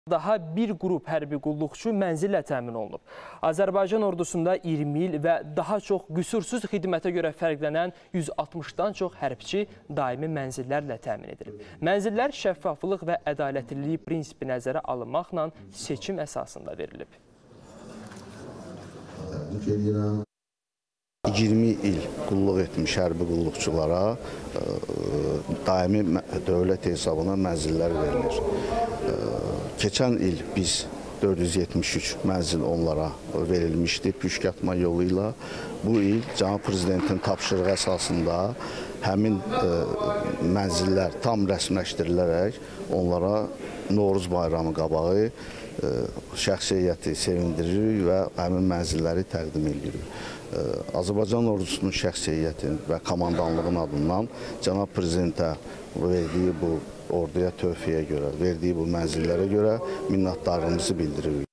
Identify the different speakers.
Speaker 1: Daha bir qrup hərbi qulluqçu mənzillə təmin olunub. Azərbaycan ordusunda 20 il və daha çox qüsursuz xidmətə görə fərqlənən 160-dan çox hərbçi daimi mənzillərlə təmin edilib. Mənzillər şəffaflıq və ədalətlilik prinsipi nəzərə alınmaqla seçim əsasında verilib.
Speaker 2: 20 il qulluq etmiş hərbi qulluqçulara daimi dövlət hesabına mənzillər verilir. Keçən il biz 473 mənzil onlara verilmişdi püşkatma yolu ilə. Bu il Cənab Prezidentin tapşırığı əsasında həmin mənzillər tam rəsmiləşdirilərək onlara Novruz bayramı qabağı şəxsi heyəti sevindiririk və həmin mənzilləri təqdim edirik. Azərbaycan ordusunun şəxsi heyətin və komandanlığın adından Cənab Prezidentə verdiyi bu orduya töhfəyə görə, verdiyi bu mənzillərə görə minnətdarlığımızı bildiririk.